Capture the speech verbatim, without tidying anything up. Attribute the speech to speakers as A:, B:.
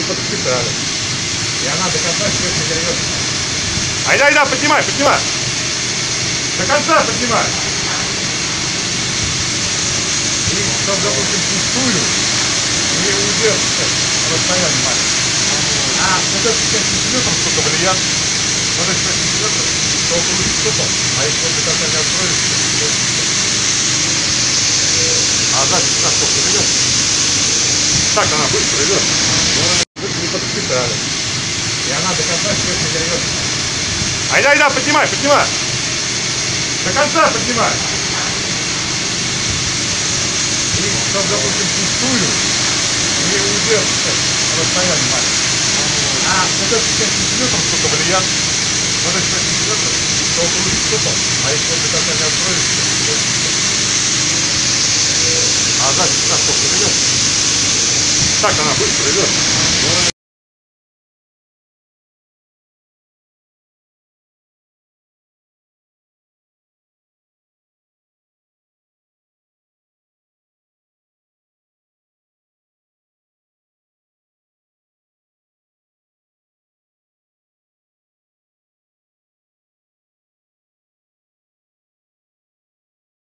A: подсчитали. И она до конца вверх не дернется. Айда, айда, поднимай, поднимай. До конца поднимай. И, чтобы, допустим, пустую не удержится расстояние маленькое. А вот этот пять сантиметров сколько влияет? Вот этот пять сантиметров, то около стопа. А если он до конца не откроется, то а сзади сюда сколько идет? Так она быстро идет. Мы не подсчитали. И она до конца вверх не дернется. Айда, айда, поднимай, поднимай. До конца поднимай. И, чтобы, допустим, пустую не удержится расстояние маленькое. А вот этот пять сантиметров сколько влияет? Вот этот пять сантиметров, то около стопа. А если он до конца не откроется, то а сзади сюда сколько идет? Так она быстро идет.